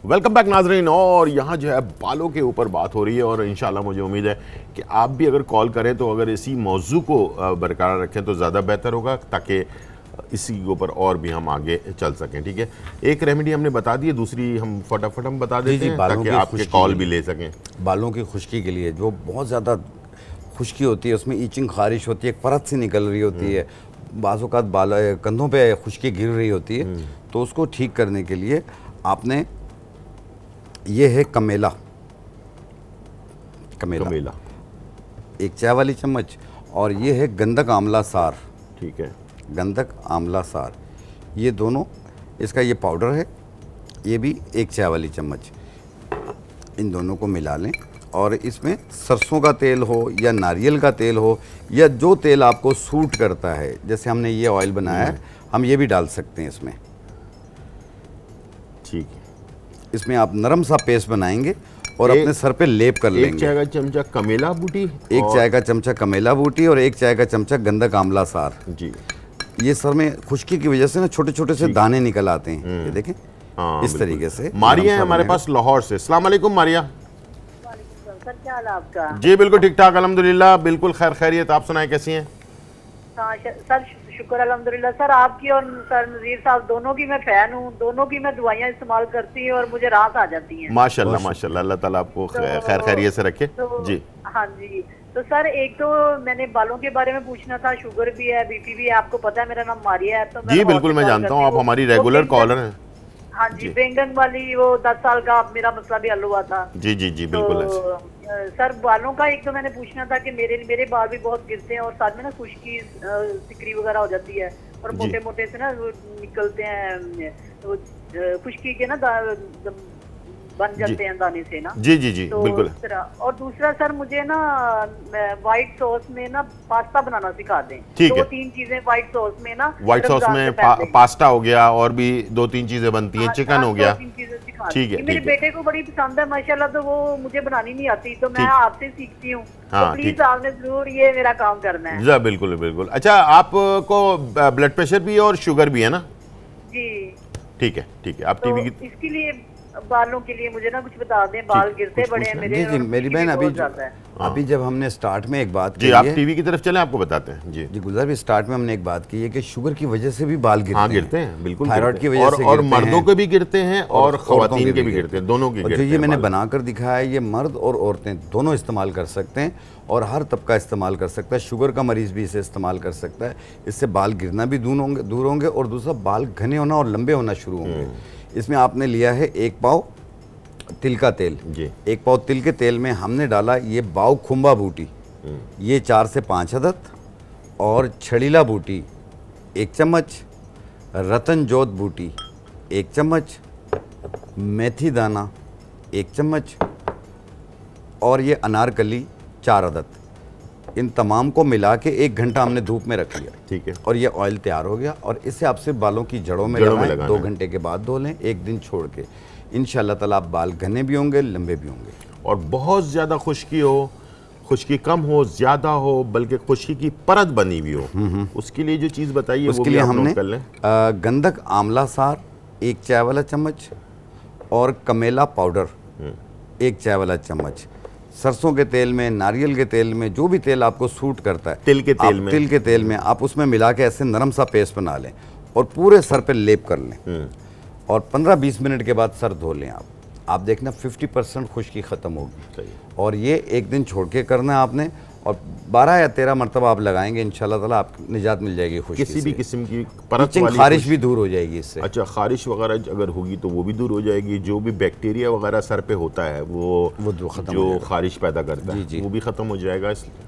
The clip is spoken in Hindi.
वेलकम बैक नाजरीन। और यहाँ जो है बालों के ऊपर बात हो रही है और इंशाल्लाह मुझे उम्मीद है कि आप भी अगर कॉल करें तो अगर इसी मौजू को बरकरार रखें तो ज़्यादा बेहतर होगा, ताकि इसी के ऊपर और भी हम आगे चल सकें। ठीक है, एक रेमेडी हमने बता दी है, दूसरी हम फटाफट हम बता देते हैं ताकि आपके कॉल भी ले सकें। बालों की खुश्की के लिए जो बहुत ज़्यादा खुश्की होती है, उसमें ईचिंग खारिश होती है, एक परत सी निकल रही होती है, बाज़-औक़ात बाल कंधों पे खुश्की गिर रही होती है, तो उसको ठीक करने के लिए आपने ये है कमेला एक चाय वाली चम्मच, और ये है गंधक आंवला सार। ठीक है, गंधक आंवला सार, ये दोनों, इसका ये पाउडर है, ये भी एक चाय वाली चम्मच। इन दोनों को मिला लें और इसमें सरसों का तेल हो या नारियल का तेल हो या जो तेल आपको सूट करता है, जैसे हमने ये ऑयल बनाया है, हम ये भी डाल सकते हैं इसमें। ठीक है, इसमें आप नरम सा पेस्ट बनाएंगे और अपने सर पे लेप कर लेंगे। एक चाय का चमचा कमेला बूटी, एक चाय का चमचा कमेला बूटी और एक चाय का चमचा गंधक आंवला सार जी। ये सर में खुश्की की वजह से ना छोटे छोटे से दाने निकल आते हैं, ये देखें। इस तरीके से। मारिया है हमारे पास लाहौर से। अस्सलाम वालेकुम मारिया। सर क्या हाल है आपका? जी बिल्कुल ठीक ठाक अल्हम्दुलिल्लाह, बिल्कुल खैर खैरियत। आप सुनाएं कैसी हैं? सर शुक्र अल्हम्दुलिल्लाह। सर आपकी और सर नज़ीर साहब दोनों की मैं फ़ैन हूँ, दोनों की मैं दुआएं इस्तेमाल करती हूँ और मुझे राहत आ जाती है। माशाल्लाह माशाल्लाह, अल्लाह ताला आपको खैर खैरियत से रखे। जी हाँ जी। तो सर एक तो मैंने बालों के बारे में पूछना था, शुगर भी है, बीपी भी है, आपको पता है मेरा नाम मारिया है। तो जी बिल्कुल मैं जानता हूँ, आप हमारी रेगुलर कॉलर हैं। हाँ जी, बैंगन वाली वो 10 साल का मेरा मसला भी हल हुआ था। जी जी जी बिल्कुल। तो सर बालों का एक तो मैंने पूछना था कि मेरे बाल भी बहुत गिरते हैं और साथ में ना खुश्की सिकरी वगैरह हो जाती है और मोटे मोटे से ना वो निकलते हैं, वो खुश्की के ना बन जाते हैं दाने से ना। जी जी जी तो बिल्कुल। और दूसरा सर मुझे ना व्हाइट सॉस में ना पास्ता बनाना सिखा दें। ठीक है, 2-3 चीजें व्हाइट सॉस में ना, व्हाइट सॉस में पास्ता हो गया और भी 2-3 चीजें बनती हैं, चिकन हो गया। ठीक है, मेरे बेटे को बड़ी पसंद है माशाल्लाह, तो वो मुझे बनानी नहीं आती, तो मैं आपसे सीखती हूँ। हाँ, तो प्लीज आपने जरूर ये मेरा काम करना है। जी बिल्कुल बिल्कुल। अच्छा, आपको ब्लड प्रेशर भी और शुगर भी है ना? जी ठीक है ठीक है। आप तो टीवी की इसके लिए बालों के लिए मुझे ना कुछ बता दें, बाल गिरते बड़े हैं मेरे। जी मेरी बहन, अभी जब हमने स्टार्ट में एक बात की, आप टीवी की तरफ चलें, आपको बताते हैं। जी जी गुलजार भी, स्टार्ट में हमने एक बात की है कि शुगर की वजह से भी बाल गिरते हैं। बिल्कुल, थायराइड की वजह से और मर्दों के भी गिरते हैं और खवातीन के भी गिरते हैं, दोनों के गिरते हैं। जो ये मैंने बनाकर दिखाया है, ये मर्द और औरतें दोनों इस्तेमाल कर सकते हैं और हर तबका इस्तेमाल कर सकता है। शुगर का मरीज भी इसे इस्तेमाल कर सकता है। इससे बाल गिरना भी दूर होंगे और दूसरा बाल घने होना और लंबे होना शुरू होंगे। इसमें आपने लिया है 1 पाव तिल का तेल। 1 पाव तिल के तेल में हमने डाला ये बाव खुम्बा बूटी, ये 4 से 5 अदद, और छड़ीला बूटी 1 चम्मच, रतन जोत बूटी 1 चम्मच, मेथी दाना 1 चम्मच, और ये अनारकली 4 अदद। इन तमाम को मिला के 1 घंटा हमने धूप में रख लिया। ठीक है, और ये ऑयल तैयार हो गया। और इससे आपसे बालों की जड़ों में लगाएं, 2 घंटे के बाद धो लें, 1 दिन छोड़ के। इंशाल्लाह ताला आप बाल घने भी होंगे, लंबे भी होंगे। और बहुत ज़्यादा खुश्की हो, खुश्की कम हो, ज़्यादा हो, बल्कि खुश्की की परत बनी हुई हो, उसके लिए जो चीज़ बताइए उसके लिए हमने गंधक आंवला सार 1 चाय वाला चम्मच और कमेला पाउडर 1 चाय वाला चम्मच, सरसों के तेल में, नारियल के तेल में, जो भी तेल आपको सूट करता है, तिल के तेल में आप उसमें मिला के ऐसे नरम सा पेस्ट बना लें और पूरे सर पे लेप कर लें और 15-20 मिनट के बाद सर धो लें। आप देखना 50% खुश्की ख़त्म होगी। और ये 1 दिन छोड़ के करना है आपने, और 12 या 13 मरतबा आप लगाएंगे, इंशाल्लाह ताला आप निजात मिल जाएगी खुश्की किसी भी किस्म की परत वाली। खारिश भी दूर हो जाएगी इससे। अच्छा, खारिश वगैरह अगर होगी तो वो भी दूर हो जाएगी। जो भी बैक्टीरिया वगैरह सर पे होता है वो जो खारिश पैदा करता है वो भी ख़त्म हो जाएगा।